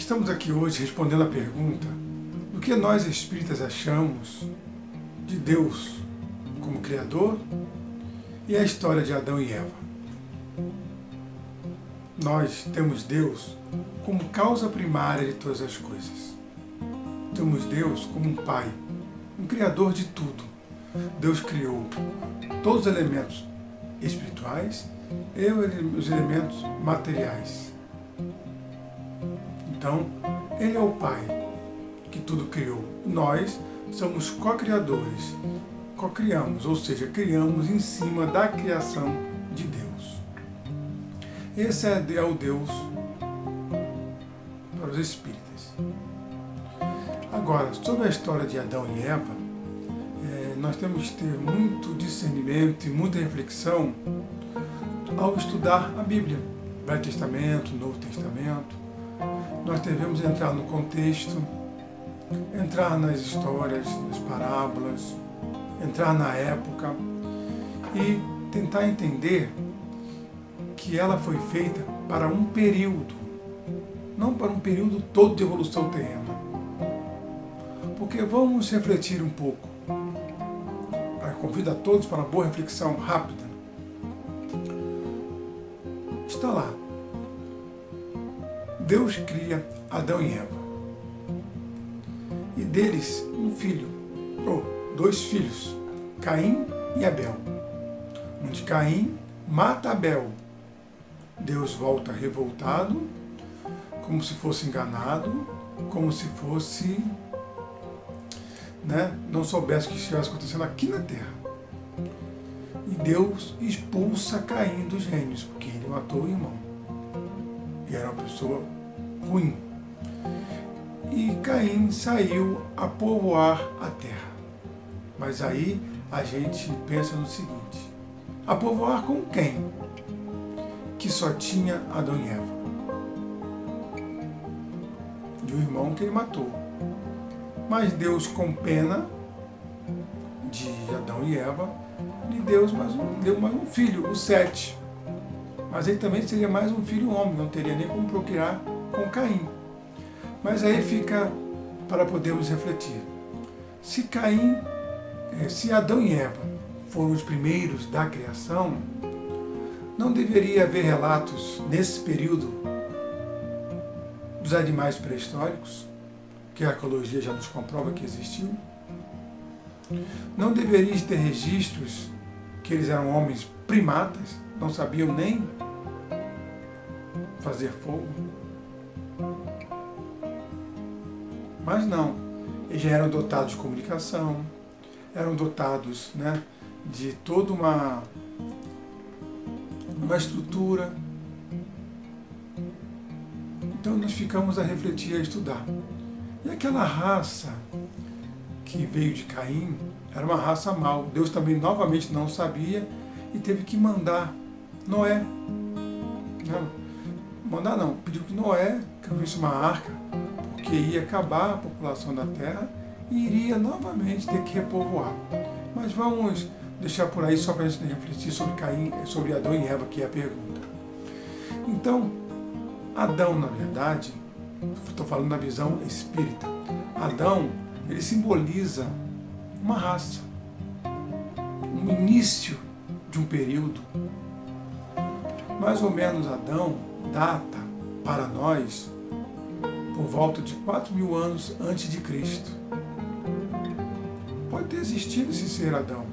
Estamos aqui hoje respondendo a pergunta do que nós espíritas achamos de Deus como Criador e a história de Adão e Eva. Nós temos Deus como causa primária de todas as coisas. Temos Deus como um Pai, um Criador de tudo. Deus criou todos os elementos espirituais e os elementos materiais. Então, Ele é o Pai que tudo criou. Nós somos co-criadores, co-criamos, ou seja, criamos em cima da criação de Deus. Esse é o Deus para os espíritas. Agora, sobre a história de Adão e Eva, nós temos que ter muito discernimento e muita reflexão ao estudar a Bíblia, Velho Testamento, Novo Testamento. Nós devemos entrar no contexto, entrar nas histórias, nas parábolas, entrar na época e tentar entender que ela foi feita para um período, não para um período todo de evolução terrena. Porque vamos refletir um pouco. Eu convido a todos para uma boa reflexão rápida. Está lá. Deus cria Adão e Eva. E deles um filho, ou dois filhos, Caim e Abel. Onde Caim mata Abel. Deus volta revoltado, como se fosse enganado, como se fosse, não soubesse o que estivesse acontecendo aqui na Terra. E Deus expulsa Caim dos reinos, porque ele matou o irmão. E era uma pessoa ruim. E Caim saiu a povoar a terra. Mas aí a gente pensa no seguinte: a povoar com quem? Que só tinha Adão e Eva. E o irmão que ele matou. Mas Deus, com pena de Adão e Eva, lhe deu mais um filho, o Sete. Mas ele também seria mais um filho homem, não teria nem como procriar com Caim. Mas aí fica para podermos refletir. Se Adão e Eva foram os primeiros da criação, não deveria haver relatos nesse período dos animais pré-históricos, que a arqueologia já nos comprova que existiu? Não deveria ter registros que eles eram homens primatas, não sabiam nem fazer fogo? Mas não, eles já eram dotados de comunicação, eram dotados de toda uma estrutura. Então nós ficamos a refletir, a estudar. E aquela raça que veio de Caim era uma raça mau. Deus também novamente não sabia e teve que mandar Noé. Pediu que Noé construísse uma arca, porque ia acabar a população da terra e iria novamente ter que repovoar. Mas vamos deixar por aí só para a gente refletir sobre Caim, sobre Adão e Eva, que é a pergunta. Então, Adão, na verdade, estou falando da visão espírita, Adão, ele simboliza uma raça, um início de um período. Mais ou menos Adão data para nós por volta de 4.000 anos antes de Cristo. Pode ter existido esse ser Adão,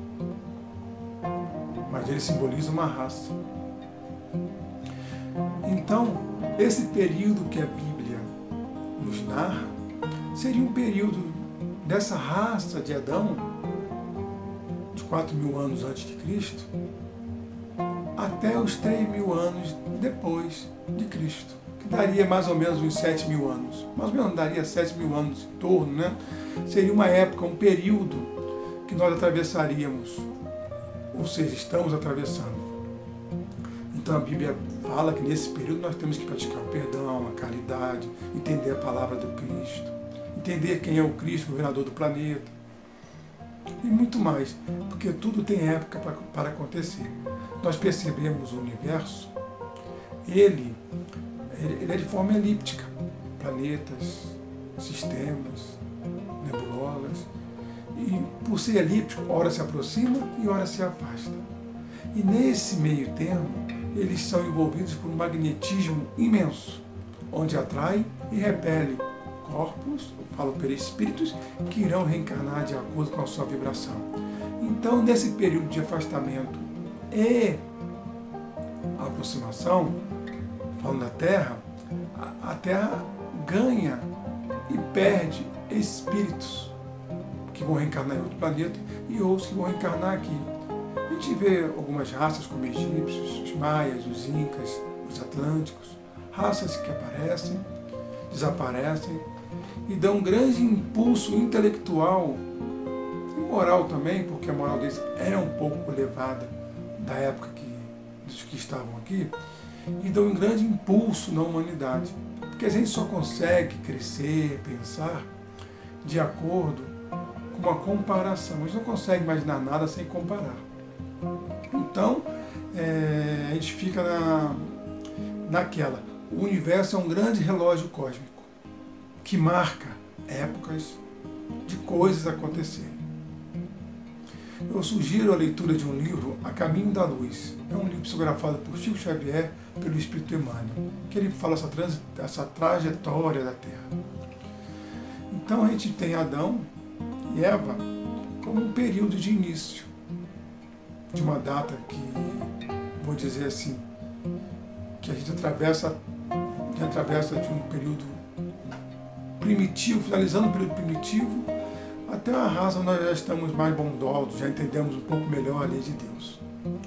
mas ele simboliza uma raça. Então, esse período que a Bíblia nos narra seria um período dessa raça de Adão, de 4.000 anos antes de Cristo, até os 3.000 anos depois de Cristo, que daria mais ou menos uns 7.000 anos. Mais ou menos daria 7.000 anos em torno, Seria uma época, um período que nós atravessaríamos, ou seja, estamos atravessando. Então a Bíblia fala que nesse período nós temos que praticar o perdão, a caridade, entender a palavra do Cristo, entender quem é o Cristo, governador do planeta, e muito mais, porque tudo tem época para acontecer. Nós percebemos o universo, ele é de forma elíptica. planetas, sistemas, nebulosas. E por ser elíptico, ora se aproxima e ora se afasta. E nesse meio termo, eles são envolvidos por um magnetismo imenso, onde atrai e repele corpos, eu falo perispíritos, que irão reencarnar de acordo com a sua vibração. Então, nesse período de afastamento e aproximação, falando da Terra, a Terra ganha e perde espíritos que vão reencarnar em outro planeta e outros que vão reencarnar aqui. A gente vê algumas raças como egípcios, os maias, os incas, os atlânticos, raças que aparecem, desaparecem e dão um grande impulso intelectual e moral também, porque a moral deles é um pouco elevada da época dos que estavam aqui, e dão um grande impulso na humanidade. Porque a gente só consegue crescer, pensar de acordo com uma comparação. A gente não consegue imaginar nada sem comparar. Então, a gente fica naquela. O universo é um grande relógio cósmico que marca épocas de coisas acontecerem. Eu sugiro a leitura de um livro, A Caminho da Luz. É um livro psicografado por Chico Xavier, pelo Espírito Emmanuel, que ele fala essa trajetória da Terra. Então a gente tem Adão e Eva como um período de início de uma data que, vou dizer assim, que a gente atravessa de um período primitivo, finalizando o período primitivo, até a raça nós já estamos mais bondosos, já entendemos um pouco melhor a lei de Deus.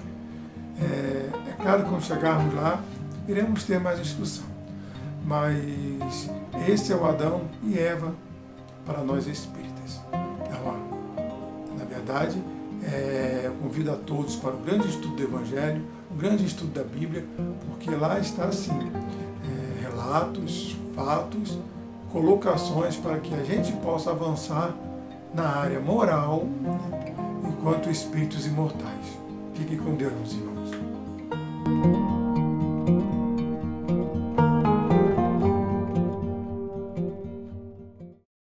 É claro que quando chegarmos lá, iremos ter mais instrução. Mas esse é o Adão e Eva para nós espíritas. Na verdade, eu convido a todos para o grande estudo do Evangelho, o grande estudo da Bíblia, porque lá está assim, relatos, fatos, colocações para que a gente possa avançar na área moral enquanto espíritos imortais. Fiquem com Deus, meus irmãos.